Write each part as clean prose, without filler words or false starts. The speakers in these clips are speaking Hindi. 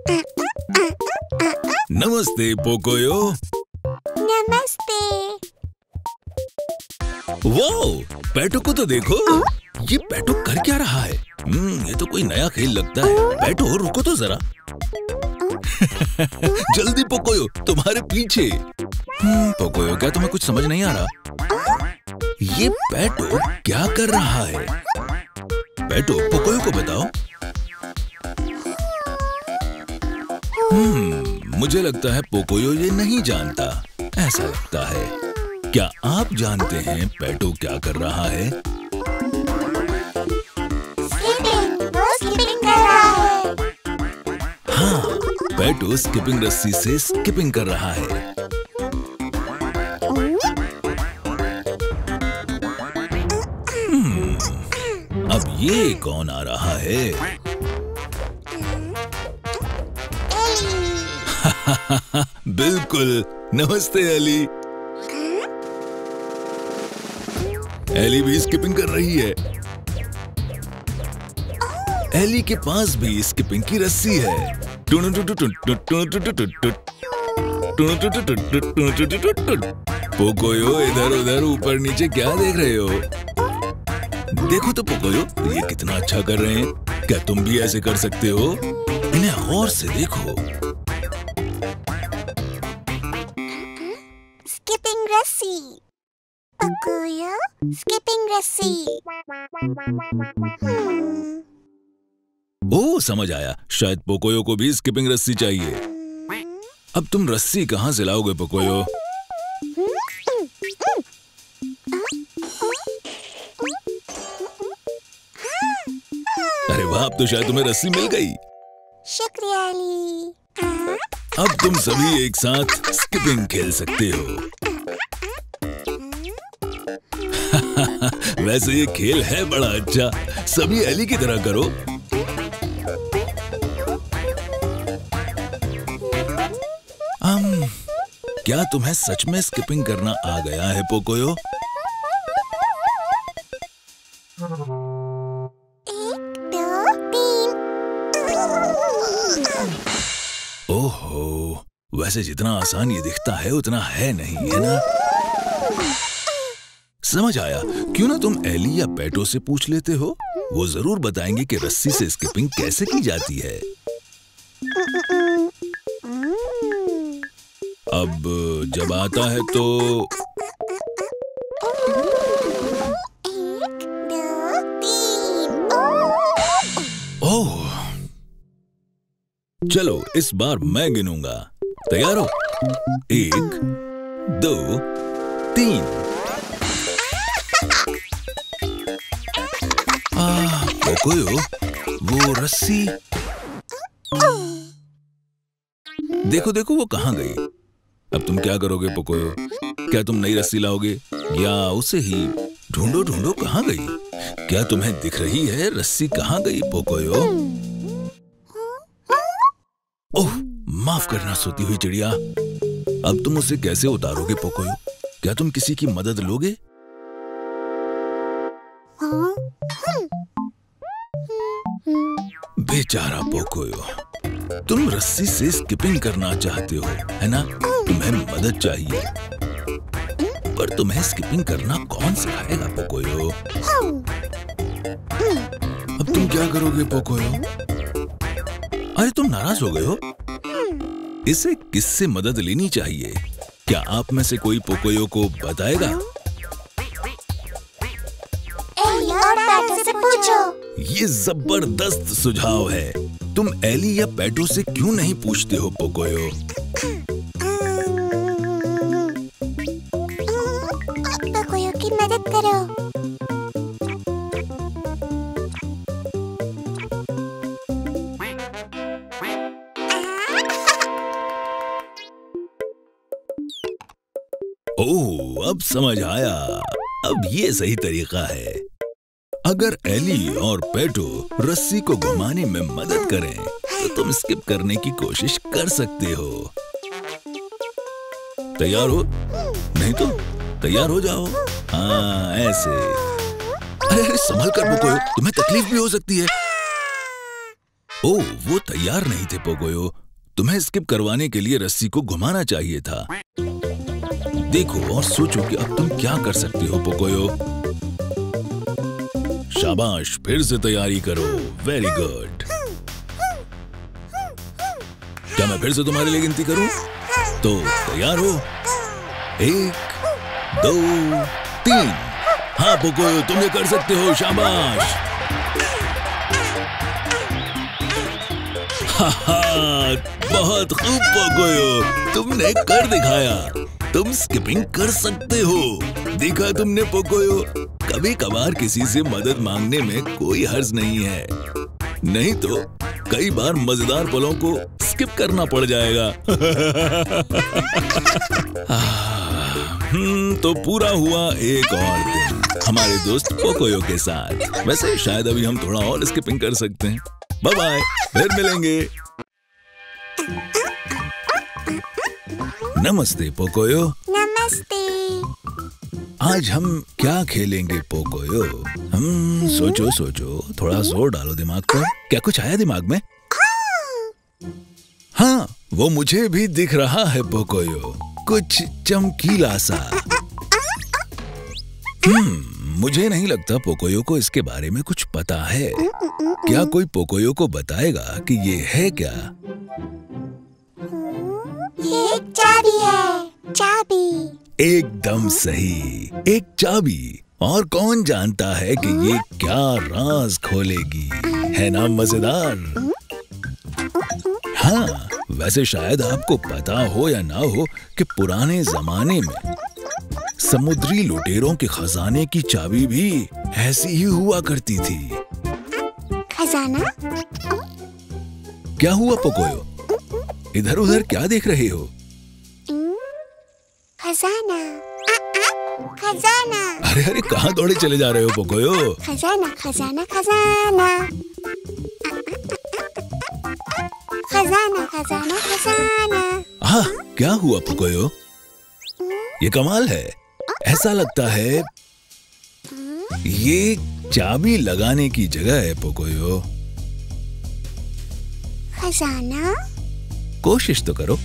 नमस्ते पोकोयो। नमस्ते। वाओ, पेटो को तो देखो। ये पेटो कर क्या रहा है? ये तो कोई नया खेल लगता है। पेटो रुको तो जरा। जल्दी पोकोयो, तुम्हारे पीछे। पोकोयो, क्या तुम्हें कुछ समझ नहीं आ रहा? ये पेटो क्या कर रहा है? पेटो, पोकोयो को बताओ। मुझे लगता है पोकोयो ये नहीं जानता। ऐसा लगता है। क्या आप जानते हैं पेटो क्या कर रहा है? स्किपिंग, वो स्किपिंग कर रहा है। हाँ, पेटो स्किपिंग रस्सी से स्किपिंग कर रहा है। अब ये कौन आ रहा है? बिल्कुल, नमस्ते एली। एली भी स्किपिंग कर रही है। एली के पास भी स्किपिंग की रस्सी है। पोकोयो, इधर उधर ऊपर नीचे क्या देख रहे हो? देखो तो पोकोयो, ये कितना अच्छा कर रहे हैं। क्या तुम भी ऐसे कर सकते हो? इन्हें गौर से देखो। स्किपिंग रस्सी। पोकोयो, स्किपिंग रस्सी। ओह, समझ आया। शायद पोकोयो को भी स्किपिंग रस्सी चाहिए। अब तुम रस्सी कहाँ से लाओगे पोकोयो? अरे वाह, अब तो शायद तुम्हें रस्सी मिल गई। शुक्रिया एली। अब तुम सभी एक साथ स्किपिंग खेल सकते हो। वैसे ये खेल है बड़ा अच्छा। सभी एली की तरह करो। क्या तुम्हें सच में स्किपिंग करना आ गया है पोकोयो? 1, 2, 3। ओहो, वैसे जितना आसान ये दिखता है उतना है नहीं, है ना? समझ आया। क्यों ना तुम एली या पेटो से पूछ लेते हो? वो जरूर बताएंगे कि रस्सी से स्किपिंग कैसे की जाती है। अब जब आता है तो 1, 2, 3। ओह, चलो इस बार मैं गिनूंगा। तैयार हो? 1, 2, 3। पोकोयो, वो रस्सी देखो देखो, वो कहाँ गई? अब तुम क्या करोगे पोकोयो? क्या तुम नई रस्सी लाओगे या उसे ही ढूंढो ढूंढो कहाँ गई? क्या तुम्हें दिख रही है रस्सी कहाँ गई पोकोयो? ओह, माफ करना सोती हुई चिड़िया। अब तुम उसे कैसे उतारोगे पोकोयो? क्या तुम किसी की मदद लोगे? बेचारा पोकोयो, तुम रस्सी से स्किपिंग करना चाहते हो, है ना? तुम्हें मदद चाहिए, पर तुम्हें स्किपिंग करना कौन सिखाएगा पोकोयो? अब तुम क्या करोगे पोकोयो? अरे तुम नाराज हो गए हो? इसे किससे मदद लेनी चाहिए? क्या आप में से कोई पोकोयो को बताएगा? एली और पेटो से पूछो। ये जबरदस्त सुझाव है। तुम एली या पेटो से क्यों नहीं पूछते हो पोकोयो? पोकोयो की मदद करो। ओह, अब समझ आया। अब ये सही तरीका है। अगर एली और पेटो रस्सी को घुमाने में मदद करें तो तुम स्किप करने की कोशिश कर सकते हो। तैयार हो? नहीं तो तैयार हो जाओ। हाँ, ऐसे। अरे संभल कर पोकोयो, तुम्हें तकलीफ भी हो सकती है। ओह, वो तैयार नहीं थे पोकोयो। तुम्हें स्किप करवाने के लिए रस्सी को घुमाना चाहिए था। देखो और सोचो कि अब तुम क्या कर सकती हो पोकोयो। शाबाश, फिर से तैयारी करो। Very good. क्या मैं फिर से तुम्हारे लिए गिनती करूं? तो तैयार हो? 1, 2, 3। हाँ पोकोयो, तुम ये कर सकते हो। शाबाश। बहुत खूब पोकोयो, तुमने कर दिखाया। तुम स्किपिंग कर सकते हो। देखा तुमने पोकोयो, कभी कभार किसी से मदद मांगने में कोई हर्ज नहीं है। नहीं तो कई बार मजेदार पलों को स्किप करना पड़ जाएगा। तो पूरा हुआ एक और दिन हमारे दोस्त पोकोयो के साथ। वैसे शायद अभी हम थोड़ा और स्किपिंग कर सकते हैं। बाय बाय, फिर मिलेंगे। नमस्ते पोकोयो। नमस्ते। आज हम क्या खेलेंगे पोकोयो? सोचो सोचो, थोड़ा जोर डालो दिमाग पर। क्या कुछ आया दिमाग में? हाँ, वो मुझे भी दिख रहा है पोकोयो, कुछ चमकीला सा। मुझे नहीं लगता पोकोयो को इसके बारे में कुछ पता है। क्या कोई पोकोयो को बताएगा कि ये है क्या? ये एक चाबी है। चाबी। एकदम सही, एक चाबी। और कौन जानता है कि ये क्या राज खोलेगी? है ना मजेदार? हाँ, वैसे शायद आपको पता हो या ना हो कि पुराने जमाने में समुद्री लुटेरों के खजाने की चाबी भी ऐसी ही हुआ करती थी। खजाना? क्या हुआ पोकोयो? इधर उधर क्या देख रहे हो? खजाना। खजाना। अरे अरे, कहाँ दौड़े चले जा रहे हो पोकोयो? खजाना खजाना खजाना। खजाना खजाना खजाना। हाँ, क्या हुआ पोकोयो? ये कमाल है। ऐसा लगता है ये चाबी लगाने की जगह है पोकोयो। खजाना? कोशिश तो करो।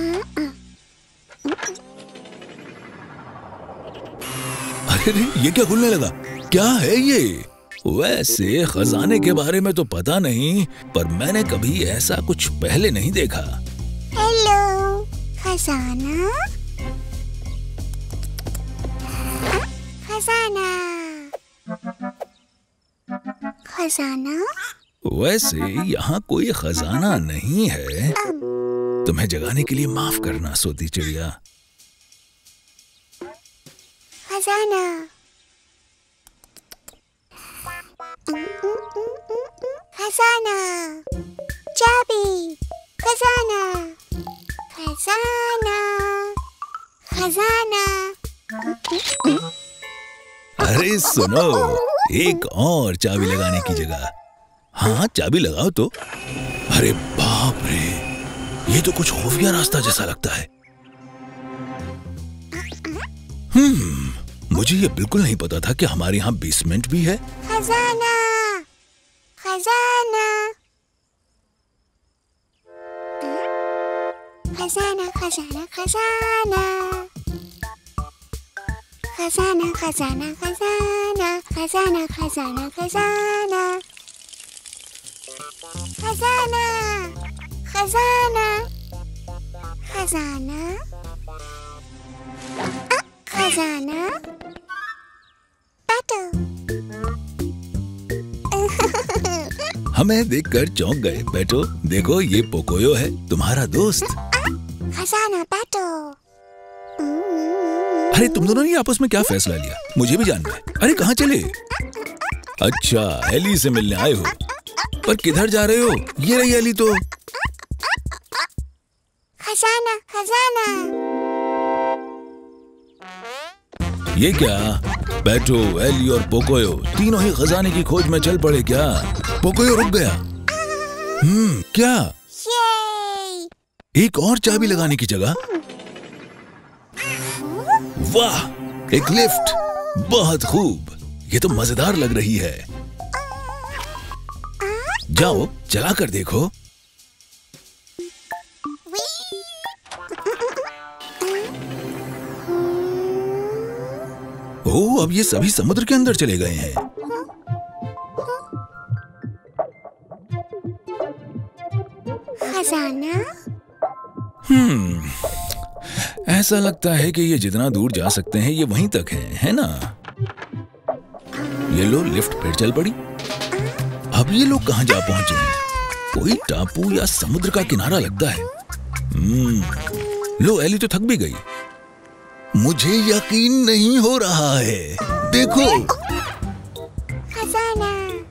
अरे ये क्या खुलने लगा? क्या है ये? वैसे खजाने के बारे में तो पता नहीं, पर मैंने कभी ऐसा कुछ पहले नहीं देखा। हेलो खजाना। खजाना। खजाना? वैसे यहाँ कोई खजाना नहीं है। तुम्हें जगाने के लिए माफ करना सोती चिड़िया। खजाना। खजाना। चाबी। खजाना। खजाना। खजाना। अरे सुनो, एक और चाबी लगाने की जगह। हाँ, चाबी लगाओ तो। अरे बाप रे, ये तो कुछ खुफिया रास्ता जैसा लगता है। मुझे ये बिल्कुल नहीं पता था कि हमारे यहाँ बेसमेंट भी है। खजाना। खजाना। खजाना खजाना खजाना। खजाना खजाना खजाना। खजाना खजाना खजाना। खजाना। खजाना। खजाना। खजाना। पेटो। हमें देखकर चौंक गए। पेटो, देखो ये पोकोयो है, तुम्हारा दोस्त। खजाना पेटो। अरे तुम दोनों ने आपस में क्या फैसला लिया? मुझे भी जानना है। अरे कहाँ चले? अच्छा, एली से मिलने आए हो। पर किधर जा रहे हो? ये रही एली तो। खजाना। खजाना। ये क्या? पेटो, एली और पोकोयो तीनों ही खजाने की खोज में चल पड़े क्या? पोकोयो रुक गया। क्या? ये एक और चाबी लगाने की जगह? वाह, एक लिफ्ट। बहुत खूब, ये तो मजेदार लग रही है। जाओ चला कर देखो। ओह, अब ये सभी समुद्र के अंदर चले गए हैं। खजाना? ऐसा लगता है कि ये जितना दूर जा सकते हैं ये वहीं तक है ना? ये लो, लिफ्ट फिर चल पड़ी। अब ये लोग कहाँ जा पहुंचे हैं? कोई टापू या समुद्र का किनारा लगता है। लो, एली तो थक भी गई। मुझे यकीन नहीं हो रहा है। देखो, खजाना,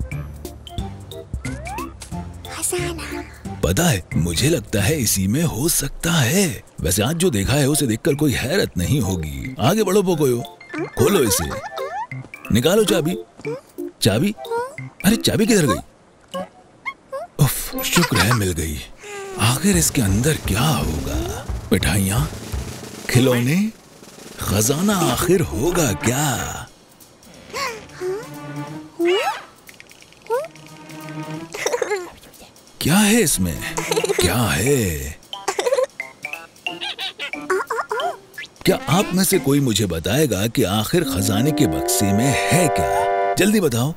खजाना। पता है, मुझे लगता है इसी में हो सकता है। वैसे आज जो देखा है उसे देखकर कोई हैरत नहीं होगी। आगे बढ़ो पोकोयो, खोलो इसे, निकालो चाबी। चाबी? अरे चाबी किधर गई? उफ, शुक्र है मिल गई। आखिर इसके अंदर क्या होगा? मिठाइयाँ, खिलौने, खजाना आखिर होगा क्या? क्या है इसमें? क्या है? क्या आप में से कोई मुझे बताएगा कि आखिर खजाने के बक्से में है क्या? जल्दी बताओ।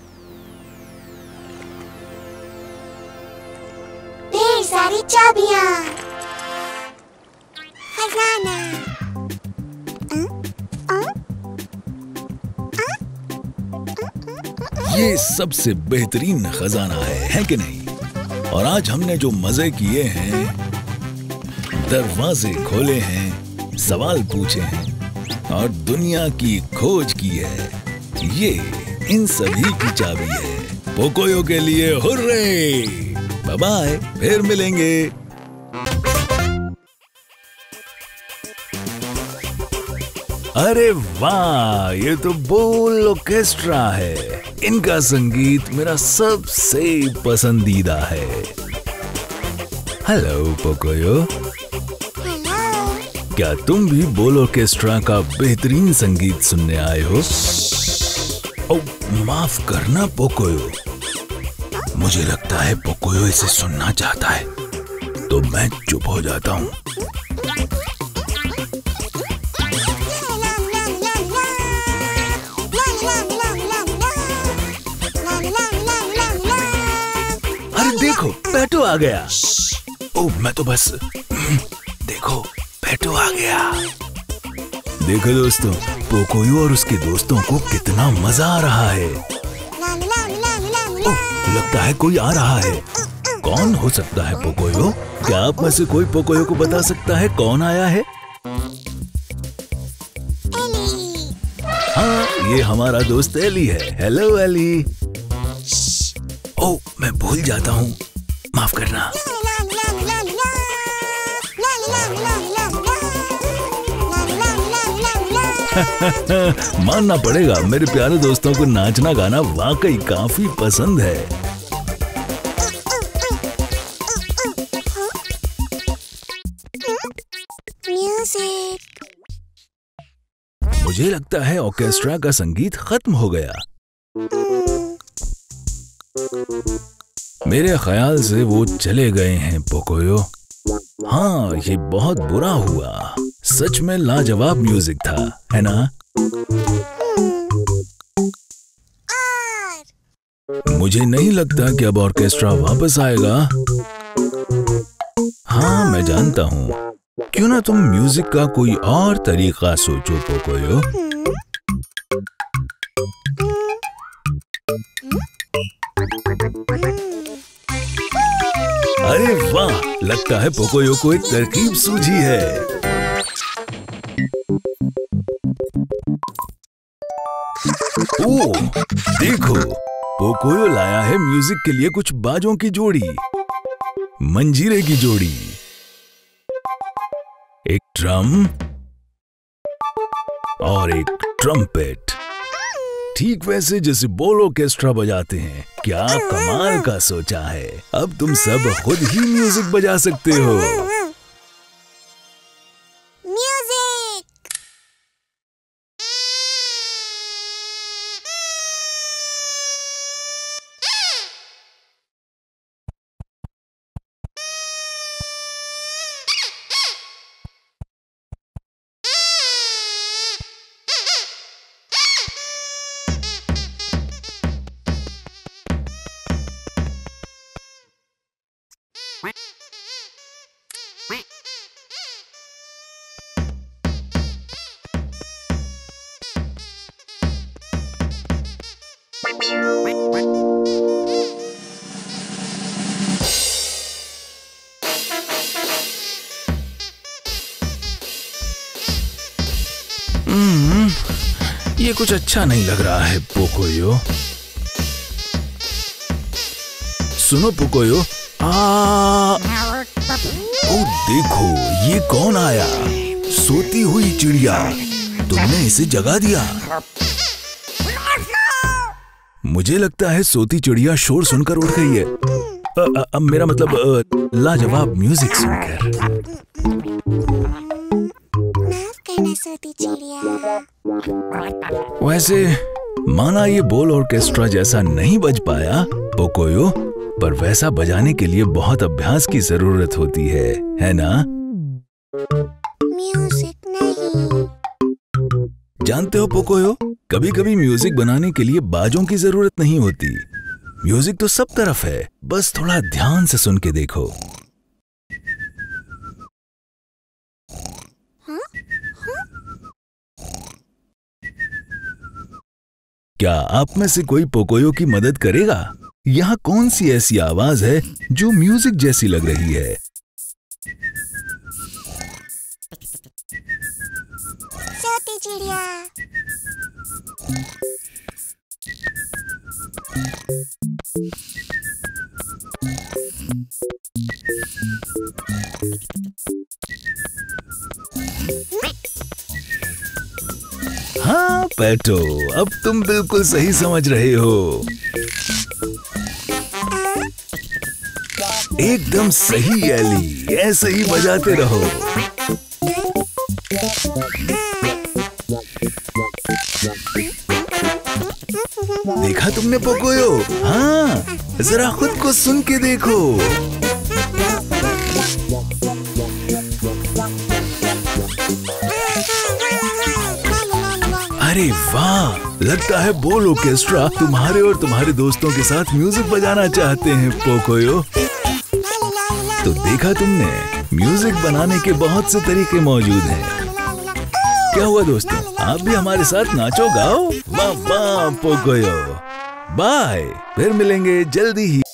ढेर सारी चाबियां। खजाना। ये सबसे बेहतरीन खजाना है कि नहीं? और आज हमने जो मजे किए हैं, दरवाजे खोले हैं, सवाल पूछे हैं और दुनिया की खोज की है, ये इन सभी की चाबी है। पोकोयो के लिए हुर्रे! बाय बाय, फिर मिलेंगे। अरे वाह, ये तो बोल ऑर्केस्ट्रा है। इनका संगीत मेरा सबसे पसंदीदा है। Hello Pocoyo, hello. क्या तुम भी बोल ऑर्केस्ट्रा का बेहतरीन संगीत सुनने आए हो? ओह, माफ करना पोकोयो, मुझे लगता है पोकोयो इसे सुनना चाहता है, तो मैं चुप हो जाता हूँ। देखो, पेटो आ गया। ओह, मैं तो बस देखो, पेटो आ गया। देखो दोस्तों, पोकोयो और उसके दोस्तों को कितना मजा आ रहा है। ओह, लगता है कोई आ रहा है। कौन हो सकता है पोकोयो? क्या आप में से कोई पोकोयो को बता सकता है कौन आया है? एली। हाँ, ये हमारा दोस्त एली है। Hello Eli. ओह, मैं भूल जाता हूँ, माफ करना। मानना पड़ेगा, मेरे प्यारे दोस्तों को नाचना गाना वाकई काफी पसंद है। म्यूजिक। मुझे लगता है ऑर्केस्ट्रा का संगीत खत्म हो गया। मेरे ख्याल से वो चले गए हैं पोकोयो। हाँ, ये बहुत बुरा हुआ। सच में लाजवाब म्यूजिक था, है ना? मुझे नहीं लगता कि अब ऑर्केस्ट्रा वापस आएगा। हाँ, मैं जानता हूँ। क्यों ना तुम म्यूजिक का कोई और तरीका सोचो पोकोयो। अरे वाह, लगता है पोकोयो को एक तरकीब सूझी है। ओह, देखो, पोकोयो लाया है म्यूजिक के लिए कुछ बाजों की जोड़ी, मंजीरे की जोड़ी, एक ड्रम और एक ट्रम्पेट। ठीक वैसे जैसे बोल ऑर्केस्ट्रा बजाते हैं। क्या कमाल का सोचा है। अब तुम सब खुद ही म्यूजिक बजा सकते हो। ये कुछ अच्छा नहीं लग रहा है पोकोयो। सुनो पोकोयो, ओ देखो ये कौन आया? सोती हुई चिड़िया, तुमने इसे जगा दिया। मुझे लगता है सोती चिड़िया शोर सुनकर उठ गई है। मेरा मतलब लाजवाब म्यूजिक सुनकर। सोती चिड़िया। वैसे माना ये बोल ऑर्केस्ट्रा जैसा नहीं बज पाया पोकोयो, पर वैसा बजाने के लिए बहुत अभ्यास की जरूरत होती है ना? म्यूजिक नहीं। जानते हो पोकोयो, कभी कभी म्यूजिक बनाने के लिए बाजों की जरूरत नहीं होती। म्यूजिक तो सब तरफ है, बस थोड़ा ध्यान से सुन के देखो। क्या आप में से कोई पोकोयो की मदद करेगा? यहाँ कौन सी ऐसी आवाज है जो म्यूजिक जैसी लग रही है? सोती चिड़िया। हाँ पेटो, अब तुम बिल्कुल सही समझ रहे हो। एकदम सही एली, ऐसे ही बजाते रहो। देखा तुमने पोकोयो? हाँ, जरा खुद को सुन के देखो। अरे वाह, लगता है बोल ऑर्केस्ट्रा तुम्हारे और तुम्हारे दोस्तों के साथ म्यूजिक बजाना चाहते हैं पोकोयो। तो देखा तुमने, म्यूजिक बनाने के बहुत से तरीके मौजूद हैं। क्या हुआ दोस्तों, आप भी हमारे साथ नाचो गाओ। वाह वाह पोकोयो। बाय, फिर मिलेंगे जल्दी ही।